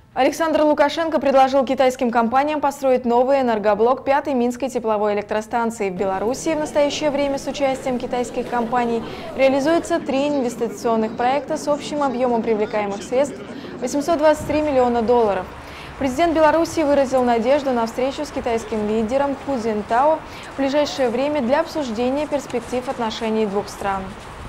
Александр Лукашенко предложил китайским компаниям построить новый энергоблок 5-й Минской тепловой электростанции. В Беларуси в настоящее время с участием китайских компаний реализуется 3 инвестиционных проекта с общим объемом привлекаемых средств 823 миллиона долларов. Президент Беларуси выразил надежду на встречу с китайским лидером Ху Цзиньтао в ближайшее время для обсуждения перспектив отношений двух стран.